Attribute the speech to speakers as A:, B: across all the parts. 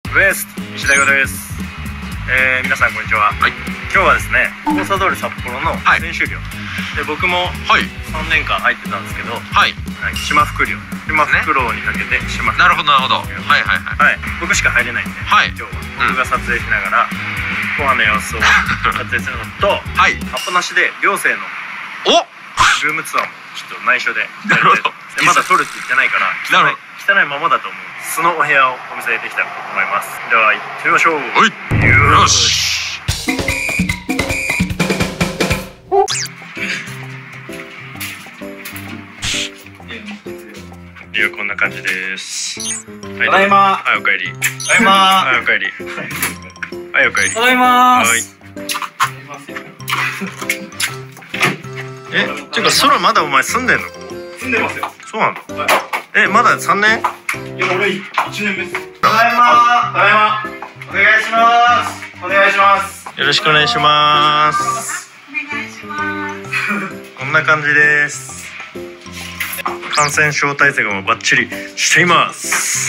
A: ウエスト石田洋です。皆さんこんにちは。はい、今日はですね、コーサドーレ札幌の選手寮、で僕も3年間入ってたんですけど、島福寮、島福楼にかけて島福寮。なるほどなるほど。はいはいはい。僕しか入れないんで、今日は僕が撮影しながらご飯の様子を撮影するのと、アポなしで寮生のルームツアーもちょっと内緒でやる程度。まだ撮るって言ってないから汚いままだと思う素のお部屋をお見せできたらと思います。では行ってみましょう。よし。いや、こんな感じです。ただいま。はい、おかえり。ただいま。はい、おかえり。はい、おかえり。ただいま。はい。ていうか、空まだお前住んでんの？ここ。住んでますよ。そうなんだ。まだ3年？いや、俺1年目です。ただいま。ただいま。お願いします。お願いします。よろしくお願いします。お願いします。こんな感じです。感染症対策もバッチリしています。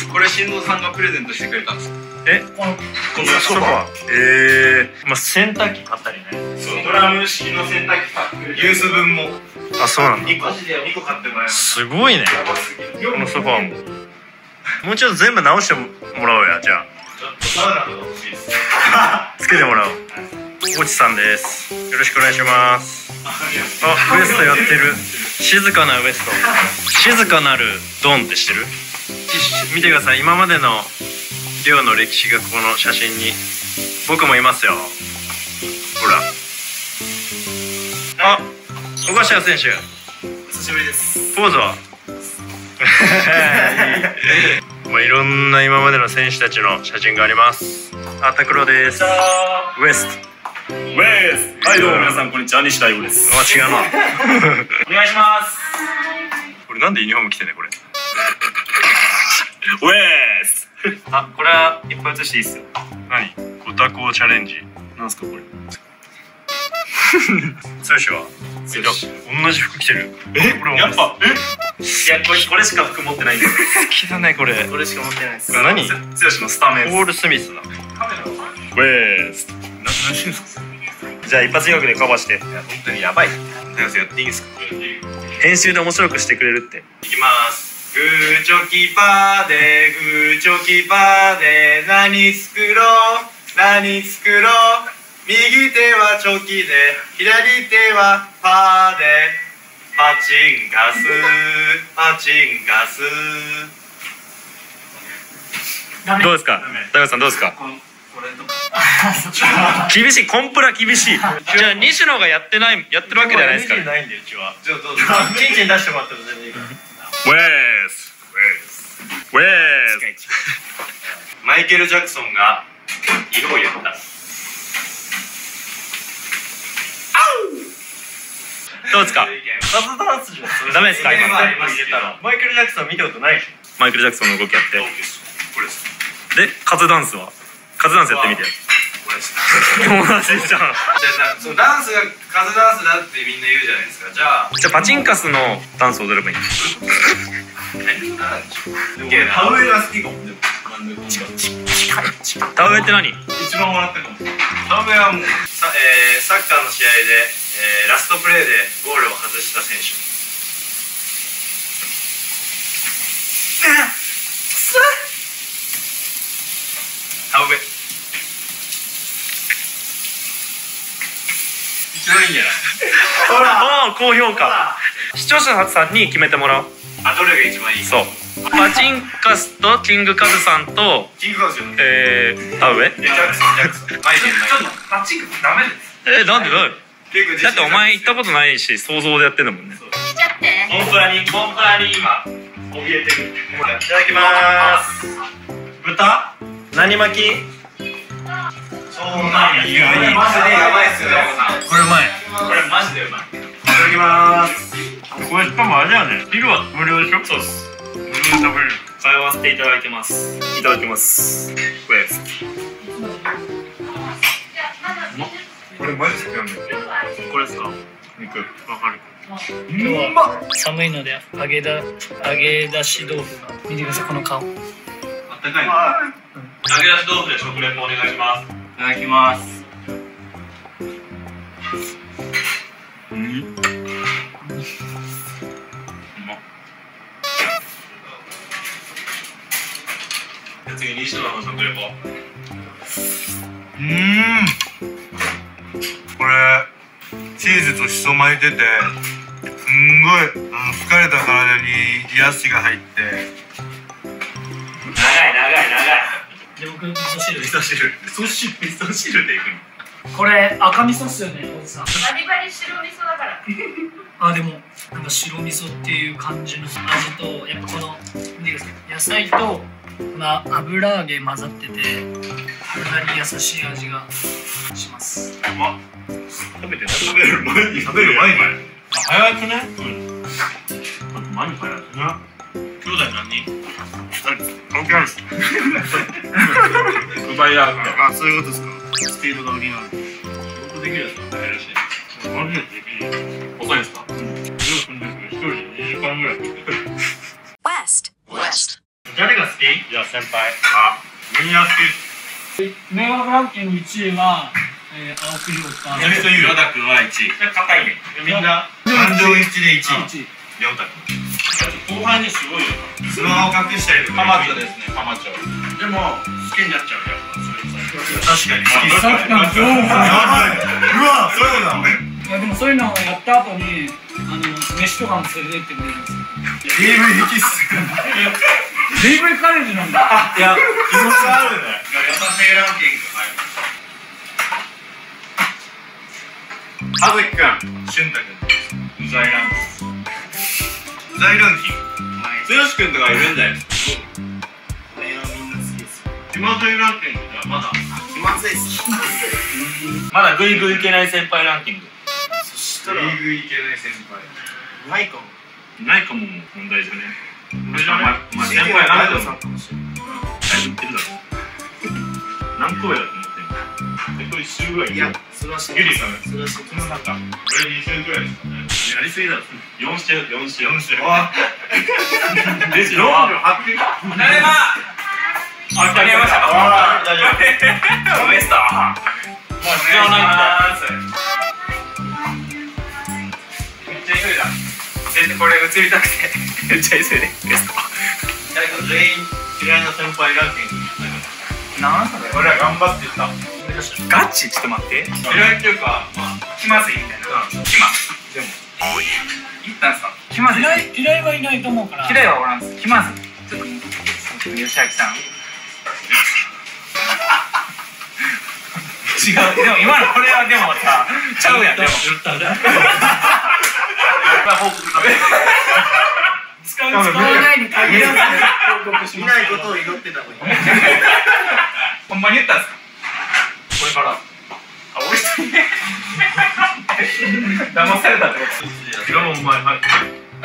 A: これ新藤さんがプレゼントしてくれたんですか？このソファ。まあ洗濯機買ったりね。ドラム式の洗濯機買ってくれた。ユース分も。あ、そうなんだ。2個買ってもらいます。すごいね。このソファーも。もうちょっと全部直してもらおうや。じゃあ。ちょっとサウナとか欲しいです。つけてもらおう。おちさんです。よろしくお願いします。あ、ウエストやってる。静かなウエスト。静かなるドンって知ってる？見てください。今までの寮の歴史がこの写真に。僕もいますよ。ほら。あ、小柏選手。お久しぶりです。ポーズは？まあいろんな今までの選手たちの写真があります。あ、拓郎です。ウエスト。はい、どうも皆さんこんにちは。西大吾です。あ、違うな。お願いします。これなんでユニフォーム着てんねこれ。ウエスト。あ、これはいっぱい写していいっすよ。何？ゴタコチャレンジ。なんすかこれ。剛は同じ服着てる。これやっぱいや、これしか服持ってないんです。好きだねこれ。これしか持ってないです。何？剛のスタメン。ポール・スミスだ。ウェス。何してんすか？じゃあ一発ギャグでカバーして。いや本当にやばい。やっていいんですか？編集で面白くしてくれるって。いきます。グーチョキパーでグーチョキパーで何作ろう何作ろう。右手はチョキで左手はパーでパチンガスパチンガス。どうですか高橋さん、どうですか？厳しい。コンプラ厳しい。じゃあ西野がやってるわけじゃないですか。ないんでうちは。ちょっとチンチン出してもらっても全然いいから。ウェスウェス。マイケル・ジャクソンが色を言った。どうですか？カズダンスじゃダメですか？今マイケル・ジャクソン見たことないでしょ。マイケル・ジャクソンの動きやって。これです。で、カズダンスは？カズダンスやってみて。これです。友達じゃん。そのダンスがカズダンスだってみんな言うじゃないですか。じゃあパチンカスのダンスを踊ればいいんです。田植えが好きかも。田植えって何？一番笑ってるかも。田植えはもうサッカーの試合でラストプレーでゴールを外した選手。田植え。一番いいんじゃない？ほら、高評価。視聴者さんに決めてもらおう。あ、どれが一番いい？そう。パチンカスとキングカズさんとキングカズじゃない。田植え？ジャクソン。ちょっとパチンカスダメです。なんで？だってお前行ったことないし想像でやってんだもんね。しちゃって。コンプラに今怯えてる。いただきます。豚？何巻き？そうなんや。これマジでやばいっすよ。これうまい。これマジでうまい。いただきます。これしかもあれだよね。ビルは無料でしょ？そうです。無料で食べれる。通わせていただいてます。いただきます。これです。これマジでなんだっけ？これですか？肉。わかる。今日は寒いので揚げ出し豆腐。見てくださいこの顔。あったかい。 揚げ出し豆腐で食レポお願いします。
B: いただきます。うまっ。
A: 次西野の食レポ。
C: これチーズとしそ巻いてて、すんごい疲れた体に癒しが入って。
B: 長い。
D: で、僕味噌汁
A: でいくの。
D: これ赤味噌っすよね、おじさん。
E: バリバリ白味噌だから。
D: あ、でもなんか白味噌っていう感じの味と、やっぱこの野菜とこの油揚げ混ざってて、体に優しい味がします。
A: うまっ。食べる前に早くね。何早くね。兄弟何？
C: 関係あるっす。
A: 奪い合う。
C: あ、そういうことですか。スピードが売りなんで。
A: 仕事できるやつは早いらしい。マジでできる。遅いですか？一人で2時間ぐらい。
D: 誰が好き？
A: じゃあ先輩。みんな好き。
D: 迷惑ランキング1位は、青木亮太。
A: 何という？ヨダ君は1位。硬いね。みんな感情一致で1位。ヨダ君。後半にすごいよ。
C: スマホ隠したりとか。
A: ハマチョですね。ハマチョ。でも好きになっちゃうよ。
C: 確かに。
D: さっきの情報。
C: うわ、そういうのだ。
D: いやでもそういうのをやった後に飯とかも連れてってくれるんですよ。
C: AV エキス。
D: DV カレッジなんだ。
C: いや、気持ちあるね。
A: 優しいランキング。
C: あずきくん、しゅんたくん、うざいランキング。うざいランキング。
A: つよしくんとかいるんだよ。
C: これはみんな好きですよ。
A: 気まずいランキングではまだ。
C: 気まずいっす。
B: まだグイグイいけない先輩ランキング。
C: そしたら、リーグいけない先輩。ないかも。
A: ないかも問題じゃね。俺じゃね。まあ先輩
C: あ
A: ある
C: さんかもしれない。
A: 言ってるだろ。何個上だと思ってんの？1周ぐらい。
C: いや、それは知
A: ゆりさん。
C: それは知ってます。
A: なんか俺2周ぐらいですかね。やりすぎだろ。4周。
C: あ、
A: でしょ。誰が？あ、かけましたか。
C: あ、大丈夫。
A: ウエスト。もう必要ないんだ。めっちゃ急いだ。全然これ映りたくてめっちゃ急いで。ウエスト。
C: 誰か全員嫌いな先輩ランキング。
D: なんそれ。
A: 俺ら頑張ってた。
B: ガチちょっと待って。
A: 嫌いっていうか、
B: 気まずいみたいな。気まず。でも言ったんすか。気まずい。
D: 嫌いはいないと思うから。
B: 嫌いはおらんす。気まずい。ちょっと吉明さん。違う。でも今のこれはでもさちゃうやん。でも。
D: 使わないに限らず報告します。
C: 見ないことを祈ってたのに。
B: ほんまに言ったんすか。これから。俺一人ね。騙されたってこと。
A: ヒロもお前はい。
B: はい。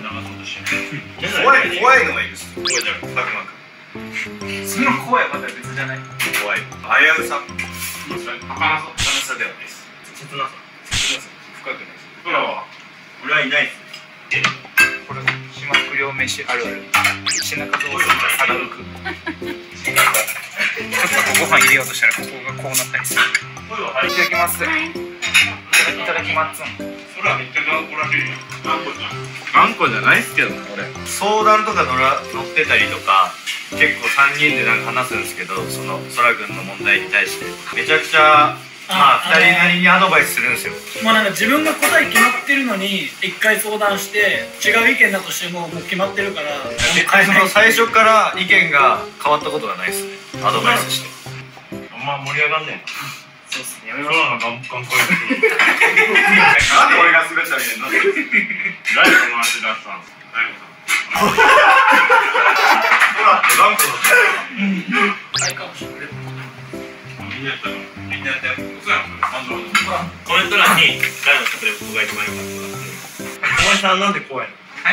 C: 怖いのがいるっす。
A: 怖いじゃん。たくまく。
B: その声はまた別じゃない。
A: 怖い。
C: 危うさ。
A: 儚さ。
C: 楽しさではないです。
A: 切なさ。
C: 深くないです。
A: 僕らは俺はいないっす。
B: これ島不良飯あるある。品数を差が浮く。ちょっとご飯入れようとしたらここがこうなったりする。
A: 声は入っ
B: いただきます。いただきます。
A: それはめっちゃ頑固らしいよ。頑固じゃん。
C: 頑固じゃないっすけどね、俺。相談とか乗ってたりとか、結構3人でなんか話すんですけど、その空くんの問題に対してめちゃくちゃまあ2人なりにアドバイスするんですよ。
D: まあなんか自分が答え決まってるのに一回相談して違う意見だとしてももう決まってるから、
C: 最初から意見が変わったことがないですね。アドバイスして。
A: あんま盛り上がんねえな。
B: そうっすね。やめましょう。
A: 頑固い。なんで俺が滑ったみたいになってる。誰この話出したんですか。誰か。頑固だった。
D: はいかもしれない。
A: みんなやったから。みんなやったよ。嘘やん。コメント欄に誰の食レポが一番良かったかって。お前さんなんで怖いの？
B: はい。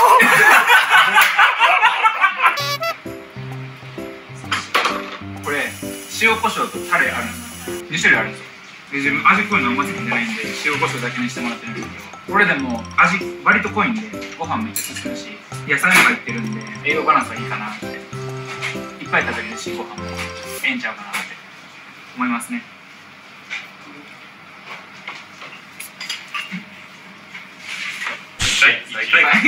B: これ塩コショウとタレあるんですよ。2種類あるんですよ。で自分味濃いのあんま好きじゃないんで塩コショウだけにしてもらってるんですけど、これでも味割と濃いんでご飯めっちゃ進むし野菜も入ってるんで栄養バランスはいいかなって。一っぱい食べれるしご飯もええんちゃうかなって思いますね。
C: 最下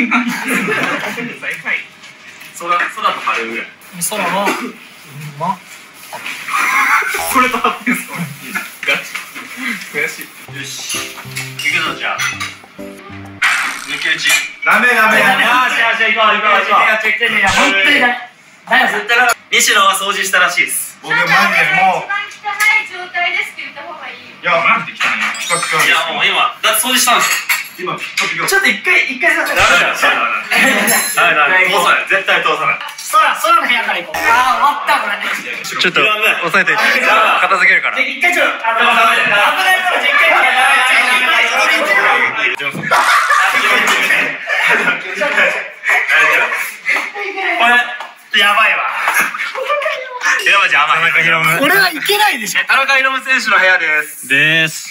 C: 位。空と春ぐらい。
D: 空はま
B: これと合ってんすか？ガチ悔しい。
C: よし行くぞじゃあ抜き打ち。
A: ダメ
C: よしよし行こう行こう行こう。
D: 本当にだ
C: 西野は掃除したらしいです。
A: 僕マジでもう
E: 一番汚い状態ですって言った方がいいよ。
A: いや
B: なんて来たんや。
A: ピカピカ
C: いやもう今だって掃除したんですよ。
A: 今ピカピカ。
D: ちょっと一回させて。
C: ダメ通さない絶対通さない。
D: 空の部屋から行こう。ああ終わったこれ。
A: ちょっと押さえて片付けるから。
D: 一回危ないから一回。
C: これやばいわ。平間じゃ甘い。
D: 俺はいけないでしょ。
C: 田中宏夢選手の部屋です。